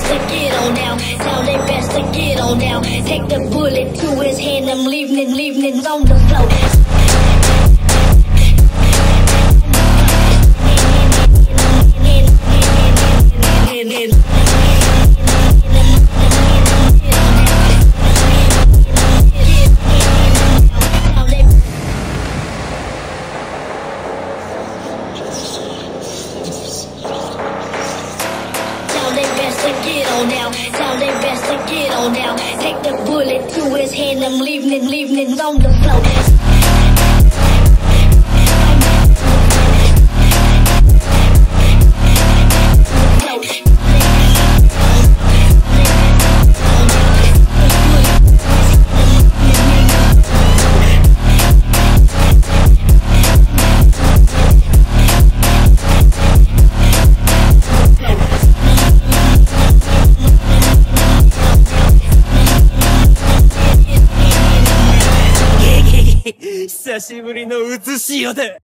to get on down. Tell they best to get on down. Take the bullet to his hand, I'm leaving on the floor. Get on down, tell they best to get on down. Take the bullet to his hand, I'm leaving on the floor. 久しぶりの写しよだ。